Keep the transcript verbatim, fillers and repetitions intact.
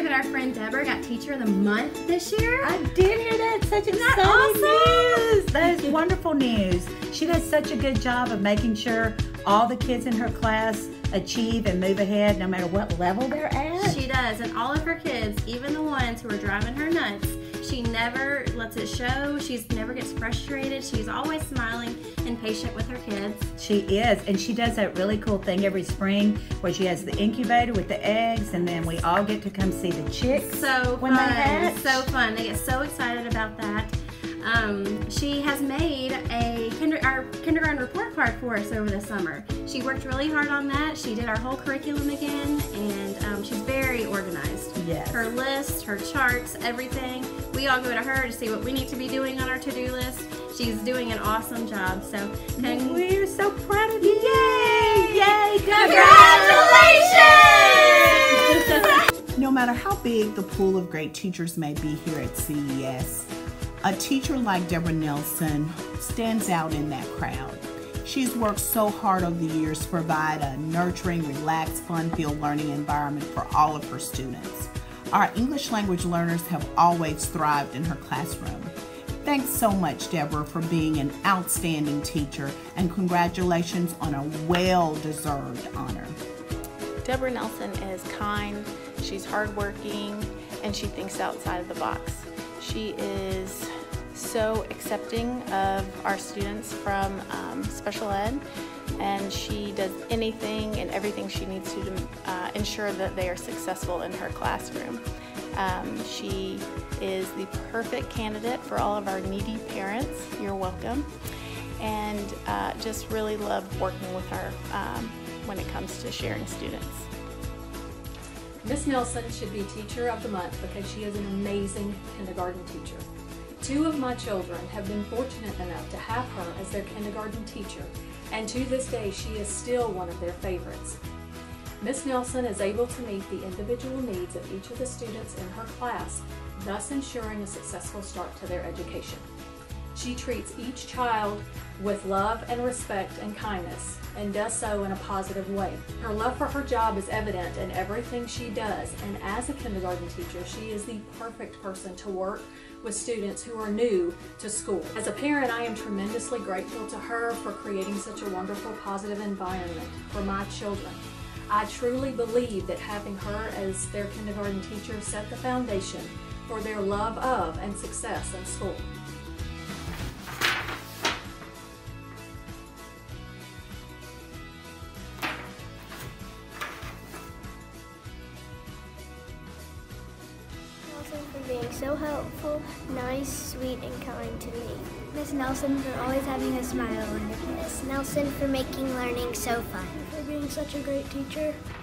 hear that our friend Deborah got Teacher of the Month this year? I did hear that. Such Isn't exciting that awesome? news. That is wonderful news. She does such a good job of making sure all the kids in her class achieve and move ahead no matter what level they're at. She does, and all of her kids, even the ones who are driving her nuts, she never lets it show. She never gets frustrated. She's always smiling and patient with her kids. She is, and she does that really cool thing every spring where she has the incubator with the eggs, and then we all get to come see the chicks. So when fun, they hatch. so fun. They get so excited about that. Um, she has made a kinder, our kindergarten report card for us over the summer. She worked really hard on that. She did our whole curriculum again, and um, she's very organized. Yes. Her list, her charts, everything. We all go to her to see what we need to be doing on our to-do list. She's doing an awesome job. So, and we're so proud of you. Yay! Yay! Congratulations! No matter how big the pool of great teachers may be here at C E S, a teacher like Deborah Nelson stands out in that crowd. She's worked so hard over the years to provide a nurturing, relaxed, fun-filled learning environment for all of her students. Our English language learners have always thrived in her classroom. Thanks so much, Deborah, for being an outstanding teacher, and congratulations on a well-deserved honor. Deborah Nelson is kind, she's hardworking, and she thinks outside of the box. She is so accepting of our students from um, special ed, and she does anything and everything she needs to to uh, ensure that they are successful in her classroom. Um, she is the perfect candidate for all of our needy parents. You're welcome. And uh, just really love working with her um, when it comes to sharing students. Miss Nelson should be Teacher of the Month because she is an amazing kindergarten teacher. Two of my children have been fortunate enough to have her as their kindergarten teacher, and to this day she is still one of their favorites. Miss Nelson is able to meet the individual needs of each of the students in her class, thus ensuring a successful start to their education. She treats each child with love and respect and kindness, and does so in a positive way. Her love for her job is evident in everything she does, and as a kindergarten teacher, she is the perfect person to work with students who are new to school. As a parent, I am tremendously grateful to her for creating such a wonderful, positive environment for my children. I truly believe that having her as their kindergarten teacher set the foundation for their love of and success in school. For being so helpful, nice, sweet, and kind to me. Miss Nelson for always having a smile on your face. Miss Nelson for making learning so fun. For being such a great teacher.